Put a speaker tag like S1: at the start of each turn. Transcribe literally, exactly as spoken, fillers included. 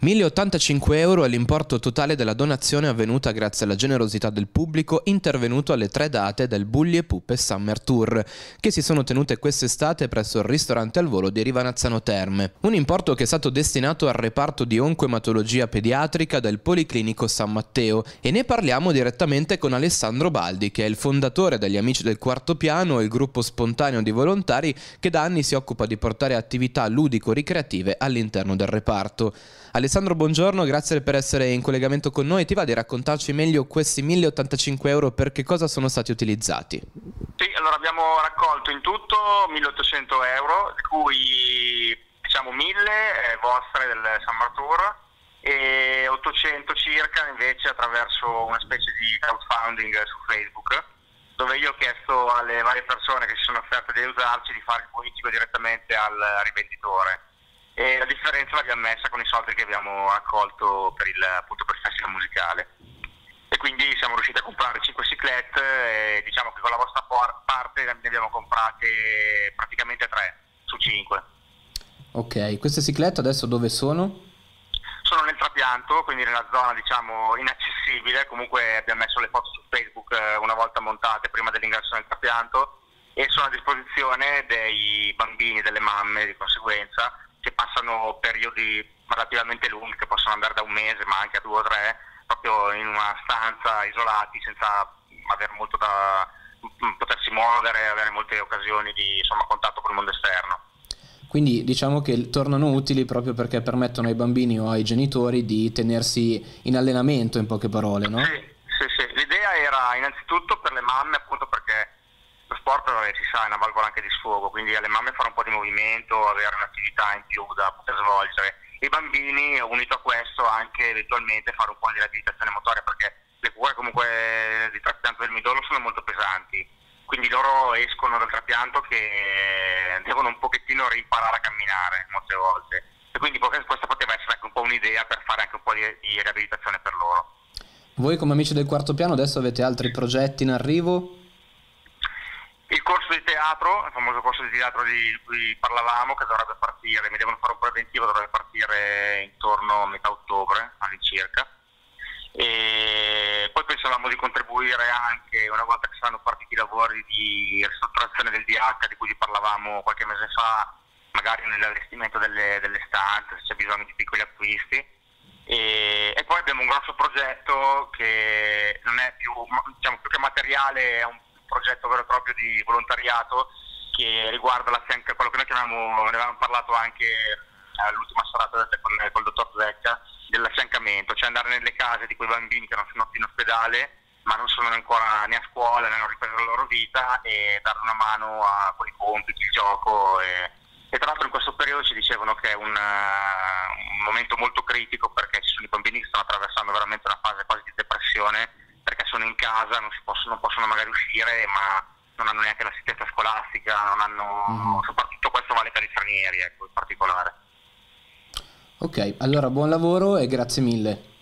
S1: mille ottantacinque euro è l'importo totale della donazione avvenuta grazie alla generosità del pubblico intervenuto alle tre date del Bulli e Puppe Summer Tour, che si sono tenute quest'estate presso il ristorante al volo di Rivanazzano Terme. Un importo che è stato destinato al reparto di oncoematologia pediatrica del Policlinico San Matteo, e ne parliamo direttamente con Alessandro Baldi, che è il fondatore degli Amici del Quarto Piano, il gruppo spontaneo di volontari che da anni si occupa di portare attività ludico-ricreative all'interno del reparto. Alessandro, buongiorno, grazie per essere in collegamento con noi. Ti va di raccontarci meglio questi mille ottantacinque euro, per che cosa sono stati utilizzati?
S2: Sì, allora abbiamo raccolto in tutto milleottocento euro, di cui diciamo mille eh, vostre del Summer Tour e ottocento circa invece attraverso una specie di crowdfunding su Facebook, dove io ho chiesto alle varie persone che si sono offerte di aiutarci di fare il bonifico direttamente al rivenditore. E la differenza l'abbiamo messa con i soldi che abbiamo raccolto per il, appunto, per il festival musicale, e quindi siamo riusciti a comprare cinque ciclette e diciamo che con la vostra parte ne abbiamo comprate praticamente tre su cinque.
S1: Ok, queste ciclette adesso dove sono?
S2: Sono nel trapianto, quindi nella zona diciamo inaccessibile. Comunque abbiamo messo le foto su Facebook una volta montate prima dell'ingresso nel trapianto, e sono a disposizione dei bambini e delle mamme di conseguenza, che passano periodi relativamente lunghi, che possono andare da un mese ma anche a due o tre, proprio in una stanza isolati senza avere molto da potersi muovere, avere molte occasioni di insomma contatto con il mondo esterno.
S1: Quindi diciamo che tornano utili proprio perché permettono ai bambini o ai genitori di tenersi in allenamento, in poche parole, no?
S2: Sì, sì, sì. L'idea era innanzitutto per le mamme, appunto perché lo sport, eh, si sa, è una valvola anche di sfogo, quindi alle mamme fare un po' di movimento, avere un'attività in più da poter svolgere. I bambini, unito a questo, anche eventualmente fare un po' di riabilitazione motoria, perché le cure comunque di trapianto del midollo sono molto pesanti, quindi loro escono dal trapianto che devono un pochettino rimparare a camminare molte volte, e quindi questa poteva essere anche un po' un'idea per fare anche un po' di, di riabilitazione per loro.
S1: Voi come Amici del Quarto Piano adesso avete altri progetti in arrivo?
S2: Il corso di teatro, il famoso corso di teatro di cui parlavamo, che dovrebbe partire, mi devono fare un preventivo, dovrebbe partire intorno a metà ottobre all'incirca. E poi pensavamo di contribuire anche, una volta che saranno partiti i lavori di ristrutturazione del D H di cui ti parlavamo qualche mese fa, magari nell'allestimento delle, delle stanze, se c'è bisogno di piccoli acquisti. E, e poi abbiamo un grosso progetto che non è più, diciamo, più che materiale, è un progetto vero e proprio di volontariato che riguarda l'affianca, quello che noi chiamiamo, ne avevamo parlato anche all'ultima serata con il dottor Zecca, dell'affiancamento, cioè andare nelle case di quei bambini che non sono più in ospedale ma non sono ancora né a scuola né hanno ripreso la loro vita, e dare una mano a quei compiti, il gioco. E, e tra l'altro in questo periodo ci dicevano che è un, un momento molto critico, perché ci sono i bambini che stanno attraversando veramente una fase quasi di depressione, perché sono in casa, non, si possono, non possono magari uscire, ma non hanno neanche l'assistenza scolastica, non hanno, mm-hmm. soprattutto questo vale per gli stranieri, ecco, in particolare.
S1: Ok, allora buon lavoro e grazie mille.